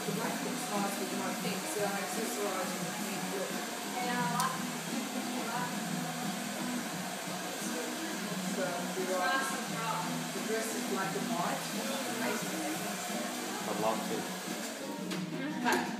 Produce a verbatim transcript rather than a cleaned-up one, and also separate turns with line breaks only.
the black looks nice with my pink, so I'm accessorising the pink look.
Yeah, I like it.
So you're right. The dress is black and white.
I'd love to.
But